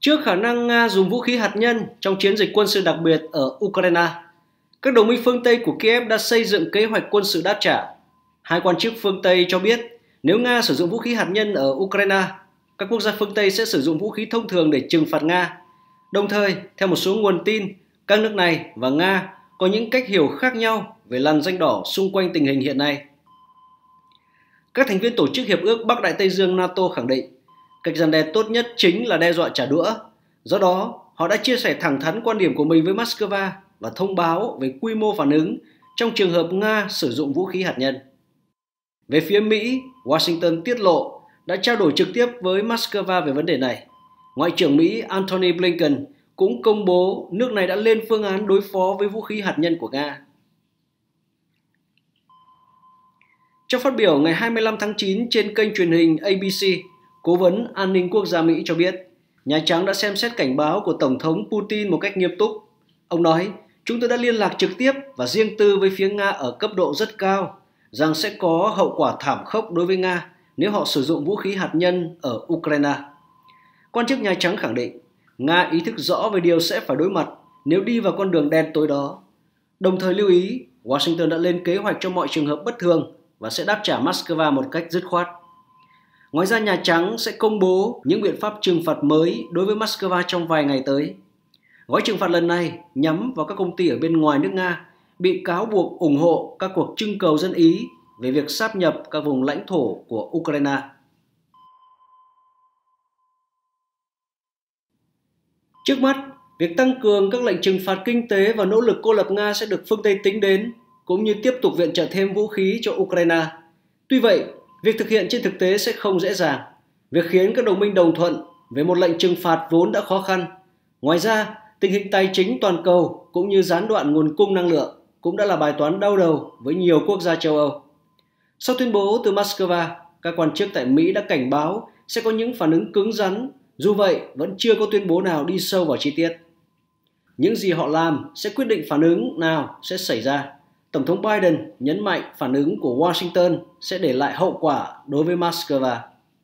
Trước khả năng Nga dùng vũ khí hạt nhân trong chiến dịch quân sự đặc biệt ở Ukraine, các đồng minh phương Tây của Kiev đã xây dựng kế hoạch quân sự đáp trả. Hai quan chức phương Tây cho biết nếu Nga sử dụng vũ khí hạt nhân ở Ukraine, các quốc gia phương Tây sẽ sử dụng vũ khí thông thường để trừng phạt Nga. Đồng thời, theo một số nguồn tin, các nước này và Nga có những cách hiểu khác nhau về lằn ranh đỏ xung quanh tình hình hiện nay. Các thành viên tổ chức Hiệp ước Bắc Đại Tây Dương NATO khẳng định cách răn đe tốt nhất chính là đe dọa trả đũa. Do đó, họ đã chia sẻ thẳng thắn quan điểm của mình với Moscow và thông báo về quy mô phản ứng trong trường hợp Nga sử dụng vũ khí hạt nhân. Về phía Mỹ, Washington tiết lộ đã trao đổi trực tiếp với Moscow về vấn đề này. Ngoại trưởng Mỹ Antony Blinken cũng công bố nước này đã lên phương án đối phó với vũ khí hạt nhân của Nga. Trong phát biểu ngày 25 tháng 9 trên kênh truyền hình ABC, Cố vấn An ninh Quốc gia Mỹ cho biết Nhà Trắng đã xem xét cảnh báo của Tổng thống Putin một cách nghiêm túc. Ông nói, chúng tôi đã liên lạc trực tiếp và riêng tư với phía Nga ở cấp độ rất cao, rằng sẽ có hậu quả thảm khốc đối với Nga nếu họ sử dụng vũ khí hạt nhân ở Ukraine. Quan chức Nhà Trắng khẳng định, Nga ý thức rõ về điều sẽ phải đối mặt nếu đi vào con đường đen tối đó. Đồng thời lưu ý, Washington đã lên kế hoạch cho mọi trường hợp bất thường và sẽ đáp trả Moscow một cách dứt khoát. Ngoài ra, Nhà Trắng sẽ công bố những biện pháp trừng phạt mới đối với Moscow trong vài ngày tới. Gói trừng phạt lần này nhắm vào các công ty ở bên ngoài nước Nga bị cáo buộc ủng hộ các cuộc trưng cầu dân Ý về việc sáp nhập các vùng lãnh thổ của Ukraine. Trước mắt, việc tăng cường các lệnh trừng phạt kinh tế và nỗ lực cô lập Nga sẽ được phương Tây tính đến, cũng như tiếp tục viện trợ thêm vũ khí cho Ukraine. Tuy vậy, việc thực hiện trên thực tế sẽ không dễ dàng. Việc khiến các đồng minh đồng thuận về một lệnh trừng phạt vốn đã khó khăn. Ngoài ra, tình hình tài chính toàn cầu cũng như gián đoạn nguồn cung năng lượng cũng đã là bài toán đau đầu với nhiều quốc gia châu Âu. Sau tuyên bố từ Moscow, các quan chức tại Mỹ đã cảnh báo sẽ có những phản ứng cứng rắn, dù vậy vẫn chưa có tuyên bố nào đi sâu vào chi tiết. Những gì họ làm sẽ quyết định phản ứng nào sẽ xảy ra. Tổng thống Biden nhấn mạnh phản ứng của Washington sẽ để lại hậu quả đối với Moscow.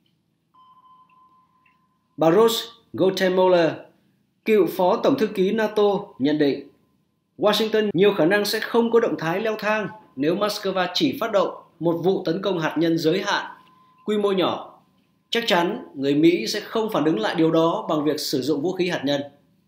Bà Rose Gottemoeller, cựu phó tổng thư ký NATO, nhận định Washington nhiều khả năng sẽ không có động thái leo thang nếu Moscow chỉ phát động một vụ tấn công hạt nhân giới hạn, quy mô nhỏ. Chắc chắn người Mỹ sẽ không phản ứng lại điều đó bằng việc sử dụng vũ khí hạt nhân.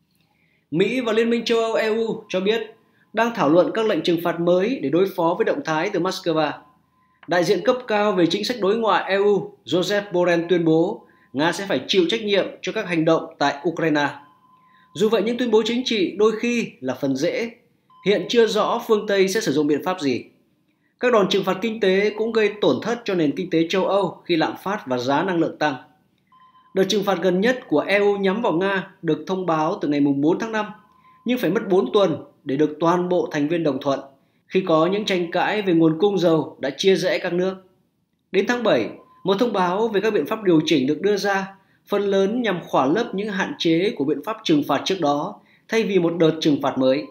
Mỹ và Liên minh châu Âu EU cho biết đang thảo luận các lệnh trừng phạt mới để đối phó với động thái từ Moscow. Đại diện cấp cao về chính sách đối ngoại EU Joseph Borrell tuyên bố Nga sẽ phải chịu trách nhiệm cho các hành động tại Ukraine. Dù vậy, những tuyên bố chính trị đôi khi là phần dễ. Hiện chưa rõ phương Tây sẽ sử dụng biện pháp gì. Các đòn trừng phạt kinh tế cũng gây tổn thất cho nền kinh tế châu Âu khi lạm phát và giá năng lượng tăng. Đợt trừng phạt gần nhất của EU nhắm vào Nga được thông báo từ ngày 4 tháng 5, nhưng phải mất 4 tuần để được toàn bộ thành viên đồng thuận khi có những tranh cãi về nguồn cung dầu đã chia rẽ các nước. Đến tháng 7, một thông báo về các biện pháp điều chỉnh được đưa ra, phần lớn nhằm khỏa lấp những hạn chế của biện pháp trừng phạt trước đó thay vì một đợt trừng phạt mới.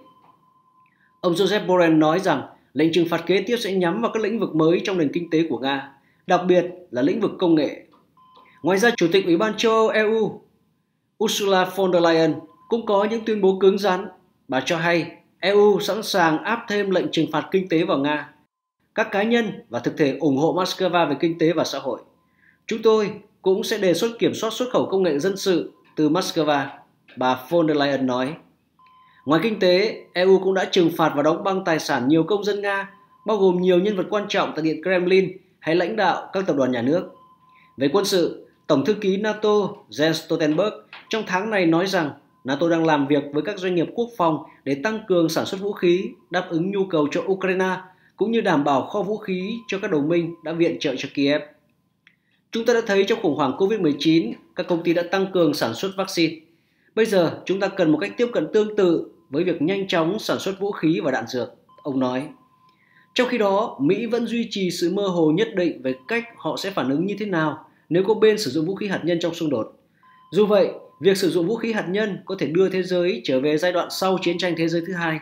Ông Joseph Borrell nói rằng lệnh trừng phạt kế tiếp sẽ nhắm vào các lĩnh vực mới trong nền kinh tế của Nga, đặc biệt là lĩnh vực công nghệ. Ngoài ra, Chủ tịch Ủy ban châu Âu EU Ursula von der Leyen cũng có những tuyên bố cứng rắn. Bà cho hay EU sẵn sàng áp thêm lệnh trừng phạt kinh tế vào Nga. Các cá nhân và thực thể ủng hộ Moscow về kinh tế và xã hội. Chúng tôi cũng sẽ đề xuất kiểm soát xuất khẩu công nghệ dân sự từ Moscow, bà von der Leyen nói. Ngoài kinh tế, EU cũng đã trừng phạt và đóng băng tài sản nhiều công dân Nga, bao gồm nhiều nhân vật quan trọng tại Điện Kremlin hay lãnh đạo các tập đoàn nhà nước. Về quân sự, Tổng thư ký NATO Jens Stoltenberg trong tháng này nói rằng NATO đang làm việc với các doanh nghiệp quốc phòng để tăng cường sản xuất vũ khí, đáp ứng nhu cầu cho Ukraine, cũng như đảm bảo kho vũ khí cho các đồng minh đã viện trợ cho Kiev. Chúng ta đã thấy trong khủng hoảng COVID-19, các công ty đã tăng cường sản xuất vaccine. Bây giờ, chúng ta cần một cách tiếp cận tương tự với việc nhanh chóng sản xuất vũ khí và đạn dược, ông nói. Trong khi đó, Mỹ vẫn duy trì sự mơ hồ nhất định về cách họ sẽ phản ứng như thế nào nếu có bên sử dụng vũ khí hạt nhân trong xung đột. Dù vậy, việc sử dụng vũ khí hạt nhân có thể đưa thế giới trở về giai đoạn sau chiến tranh thế giới thứ hai.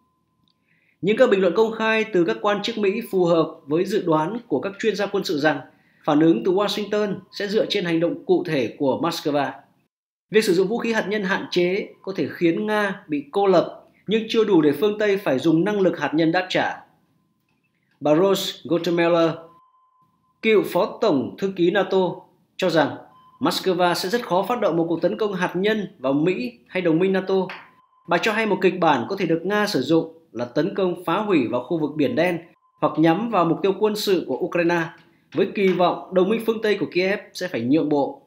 Những các bình luận công khai từ các quan chức Mỹ phù hợp với dự đoán của các chuyên gia quân sự rằng phản ứng từ Washington sẽ dựa trên hành động cụ thể của Moscow. Việc sử dụng vũ khí hạt nhân hạn chế có thể khiến Nga bị cô lập, nhưng chưa đủ để phương Tây phải dùng năng lực hạt nhân đáp trả. Bà Rose Gottemoeller, cựu phó tổng thư ký NATO, cho rằng Moscow sẽ rất khó phát động một cuộc tấn công hạt nhân vào Mỹ hay đồng minh NATO. Bà cho hay một kịch bản có thể được Nga sử dụng là tấn công phá hủy vào khu vực Biển Đen hoặc nhắm vào mục tiêu quân sự của Ukraine, với kỳ vọng đồng minh phương Tây của Kiev sẽ phải nhượng bộ.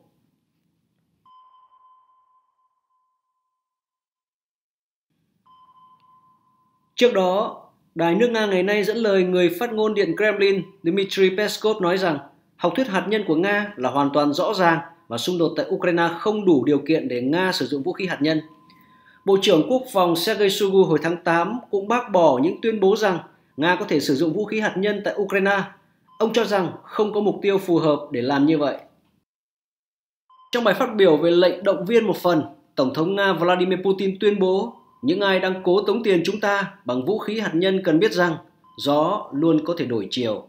Trước đó, Đài nước Nga ngày nay dẫn lời người phát ngôn Điện Kremlin Dmitry Peskov nói rằng học thuyết hạt nhân của Nga là hoàn toàn rõ ràng và xung đột tại Ukraine không đủ điều kiện để Nga sử dụng vũ khí hạt nhân. Bộ trưởng Quốc phòng Sergei Shoigu hồi tháng 8 cũng bác bỏ những tuyên bố rằng Nga có thể sử dụng vũ khí hạt nhân tại Ukraine. Ông cho rằng không có mục tiêu phù hợp để làm như vậy. Trong bài phát biểu về lệnh động viên một phần, Tổng thống Nga Vladimir Putin tuyên bố những ai đang cố tống tiền chúng ta bằng vũ khí hạt nhân cần biết rằng gió luôn có thể đổi chiều.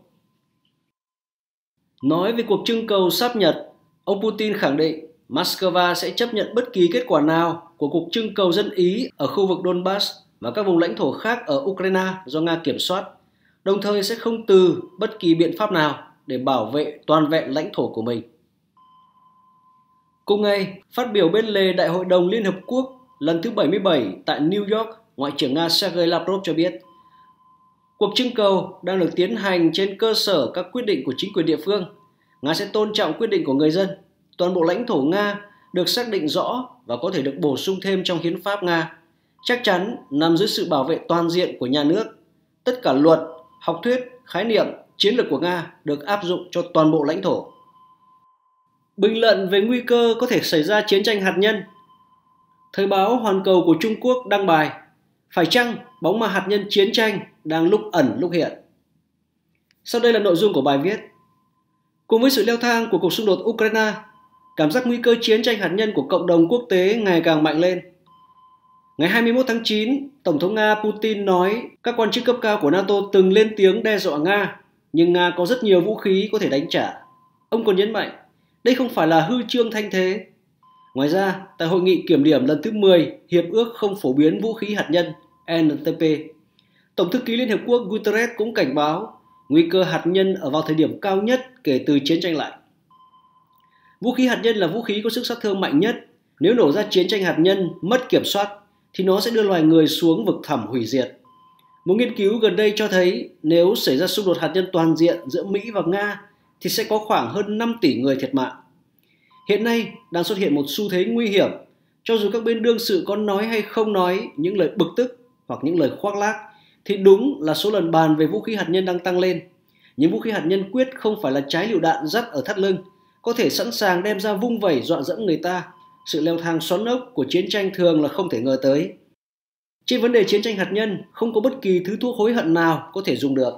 Nói về cuộc trưng cầu sáp Nhật, ông Putin khẳng định Moscow sẽ chấp nhận bất kỳ kết quả nào của cuộc trưng cầu dân Ý ở khu vực Donbass và các vùng lãnh thổ khác ở Ukraine do Nga kiểm soát, đồng thời sẽ không từ bất kỳ biện pháp nào để bảo vệ toàn vẹn lãnh thổ của mình. Cùng ngày, phát biểu bên lề Đại hội đồng Liên Hợp Quốc lần thứ 77 tại New York, Ngoại trưởng Nga Sergei Lavrov cho biết, cuộc trưng cầu đang được tiến hành trên cơ sở các quyết định của chính quyền địa phương. Nga sẽ tôn trọng quyết định của người dân. Toàn bộ lãnh thổ Nga được xác định rõ và có thể được bổ sung thêm trong hiến pháp Nga, chắc chắn nằm dưới sự bảo vệ toàn diện của nhà nước. Tất cả luật, học thuyết, khái niệm, chiến lược của Nga được áp dụng cho toàn bộ lãnh thổ. Bình luận về nguy cơ có thể xảy ra chiến tranh hạt nhân, Thời báo Hoàn Cầu của Trung Quốc đăng bài phải chăng bóng ma hạt nhân chiến tranh đang lúc ẩn lúc hiện. Sau đây là nội dung của bài viết. Cùng với sự leo thang của cuộc xung đột Ukraine, cảm giác nguy cơ chiến tranh hạt nhân của cộng đồng quốc tế ngày càng mạnh lên. Ngày 21 tháng 9, Tổng thống Nga Putin nói các quan chức cấp cao của NATO từng lên tiếng đe dọa Nga, nhưng Nga có rất nhiều vũ khí có thể đánh trả. Ông còn nhấn mạnh, đây không phải là hư trương thanh thế. Ngoài ra, tại hội nghị kiểm điểm lần thứ 10 Hiệp ước không phổ biến vũ khí hạt nhân NPT, Tổng thư ký Liên Hợp Quốc Guterres cũng cảnh báo nguy cơ hạt nhân ở vào thời điểm cao nhất kể từ chiến tranh lạnh. Vũ khí hạt nhân là vũ khí có sức sát thương mạnh nhất. Nếu nổ ra chiến tranh hạt nhân mất kiểm soát, thì nó sẽ đưa loài người xuống vực thẳm hủy diệt. Một nghiên cứu gần đây cho thấy nếu xảy ra xung đột hạt nhân toàn diện giữa Mỹ và Nga, thì sẽ có khoảng hơn 5 tỷ người thiệt mạng. Hiện nay đang xuất hiện một xu thế nguy hiểm, cho dù các bên đương sự có nói hay không nói những lời bực tức hoặc những lời khoác lác, thì đúng là số lần bàn về vũ khí hạt nhân đang tăng lên. Những vũ khí hạt nhân quyết không phải là trái lựu đạn dắt ở thắt lưng, có thể sẵn sàng đem ra vung vẩy dọa dẫm người ta. Sự leo thang xoắn ốc của chiến tranh thường là không thể ngờ tới. Trên vấn đề chiến tranh hạt nhân, không có bất kỳ thứ thuốc hối hận nào có thể dùng được.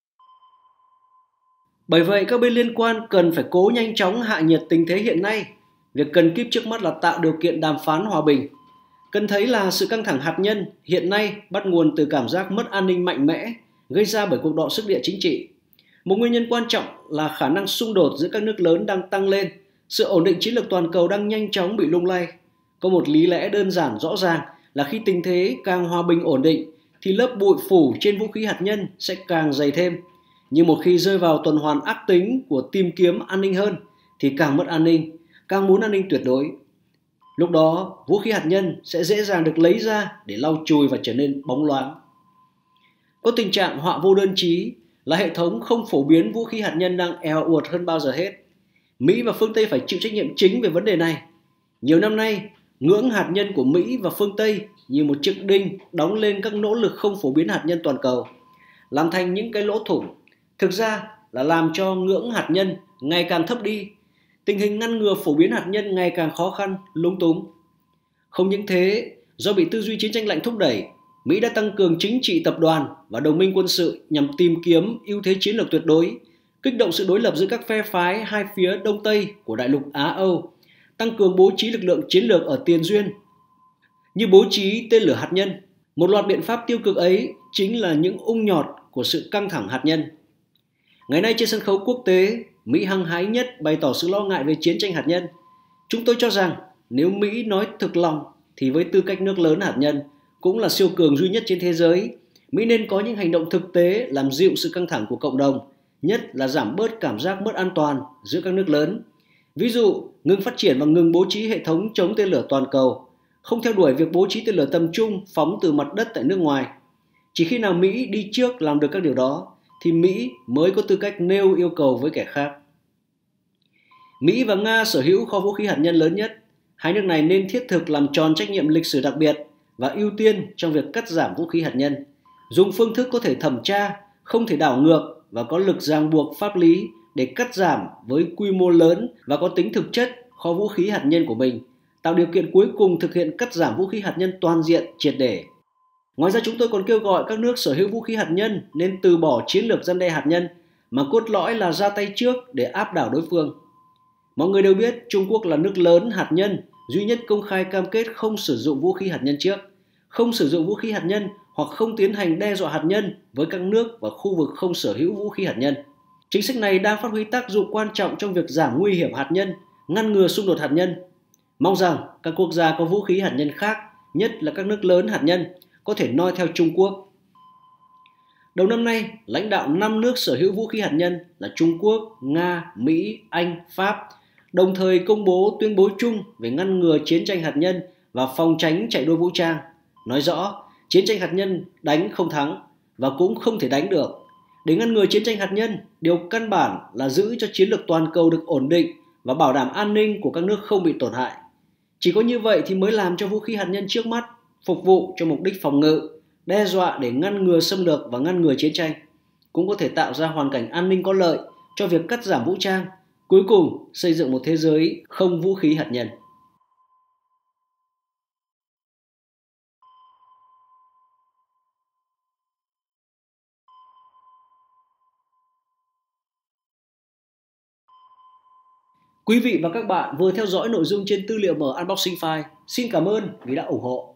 Bởi vậy, các bên liên quan cần phải cố nhanh chóng hạ nhiệt tình thế hiện nay. Việc cần kíp trước mắt là tạo điều kiện đàm phán hòa bình. Cần thấy là sự căng thẳng hạt nhân hiện nay bắt nguồn từ cảm giác mất an ninh mạnh mẽ gây ra bởi cuộc đọ sức địa chính trị. Một nguyên nhân quan trọng là khả năng xung đột giữa các nước lớn đang tăng lên, sự ổn định chiến lược toàn cầu đang nhanh chóng bị lung lay. Có một lý lẽ đơn giản rõ ràng là khi tình thế càng hòa bình ổn định thì lớp bụi phủ trên vũ khí hạt nhân sẽ càng dày thêm. Nhưng một khi rơi vào tuần hoàn ác tính của tìm kiếm an ninh hơn thì càng mất an ninh, càng muốn an ninh tuyệt đối. Lúc đó, vũ khí hạt nhân sẽ dễ dàng được lấy ra để lau chùi và trở nên bóng loáng. Có tình trạng họa vô đơn chí là hệ thống không phổ biến vũ khí hạt nhân đang eo uột hơn bao giờ hết. Mỹ và phương Tây phải chịu trách nhiệm chính về vấn đề này. Nhiều năm nay, ngưỡng hạt nhân của Mỹ và phương Tây như một chiếc đinh đóng lên các nỗ lực không phổ biến hạt nhân toàn cầu, làm thành những cái lỗ thủng. Thực ra là làm cho ngưỡng hạt nhân ngày càng thấp đi, tình hình ngăn ngừa phổ biến hạt nhân ngày càng khó khăn, lúng túng. Không những thế, do bị tư duy chiến tranh lạnh thúc đẩy, Mỹ đã tăng cường chính trị tập đoàn và đồng minh quân sự nhằm tìm kiếm ưu thế chiến lược tuyệt đối, kích động sự đối lập giữa các phe phái hai phía Đông Tây của đại lục Á-Âu, tăng cường bố trí lực lượng chiến lược ở tiền duyên, như bố trí tên lửa hạt nhân. Một loạt biện pháp tiêu cực ấy chính là những ung nhọt của sự căng thẳng hạt nhân. Ngày nay trên sân khấu quốc tế, Mỹ hăng hái nhất bày tỏ sự lo ngại về chiến tranh hạt nhân. Chúng tôi cho rằng nếu Mỹ nói thực lòng thì với tư cách nước lớn hạt nhân, cũng là siêu cường duy nhất trên thế giới, Mỹ nên có những hành động thực tế làm dịu sự căng thẳng của cộng đồng, nhất là giảm bớt cảm giác mất an toàn giữa các nước lớn. Ví dụ, ngừng phát triển và ngừng bố trí hệ thống chống tên lửa toàn cầu, không theo đuổi việc bố trí tên lửa tầm trung phóng từ mặt đất tại nước ngoài. Chỉ khi nào Mỹ đi trước làm được các điều đó, thì Mỹ mới có tư cách nêu yêu cầu với kẻ khác. Mỹ và Nga sở hữu kho vũ khí hạt nhân lớn nhất. Hai nước này nên thiết thực làm tròn trách nhiệm lịch sử đặc biệt và ưu tiên trong việc cắt giảm vũ khí hạt nhân, dùng phương thức có thể thẩm tra, không thể đảo ngược và có lực ràng buộc pháp lý để cắt giảm với quy mô lớn và có tính thực chất kho vũ khí hạt nhân của mình, tạo điều kiện cuối cùng thực hiện cắt giảm vũ khí hạt nhân toàn diện triệt để. Ngoài ra, chúng tôi còn kêu gọi các nước sở hữu vũ khí hạt nhân nên từ bỏ chiến lược răn đe hạt nhân mà cốt lõi là ra tay trước để áp đảo đối phương. Mọi người đều biết Trung Quốc là nước lớn hạt nhân duy nhất công khai cam kết không sử dụng vũ khí hạt nhân trước, không sử dụng vũ khí hạt nhân hoặc không tiến hành đe dọa hạt nhân với các nước và khu vực không sở hữu vũ khí hạt nhân. Chính sách này đang phát huy tác dụng quan trọng trong việc giảm nguy hiểm hạt nhân, ngăn ngừa xung đột hạt nhân. Mong rằng các quốc gia có vũ khí hạt nhân khác, nhất là các nước lớn hạt nhân, có thể noi theo Trung Quốc. Đầu năm nay, lãnh đạo 5 nước sở hữu vũ khí hạt nhân là Trung Quốc, Nga, Mỹ, Anh, Pháp đồng thời công bố tuyên bố chung về ngăn ngừa chiến tranh hạt nhân và phòng tránh chạy đua vũ trang, nói rõ chiến tranh hạt nhân đánh không thắng và cũng không thể đánh được. Để ngăn ngừa chiến tranh hạt nhân, điều căn bản là giữ cho chiến lược toàn cầu được ổn định và bảo đảm an ninh của các nước không bị tổn hại. Chỉ có như vậy thì mới làm cho vũ khí hạt nhân trước mắt phục vụ cho mục đích phòng ngự, đe dọa để ngăn ngừa xâm lược và ngăn ngừa chiến tranh, cũng có thể tạo ra hoàn cảnh an ninh có lợi cho việc cắt giảm vũ trang, cuối cùng xây dựng một thế giới không vũ khí hạt nhân. Quý vị và các bạn vừa theo dõi nội dung trên tư liệu mở Unboxing File. Xin cảm ơn vì đã ủng hộ.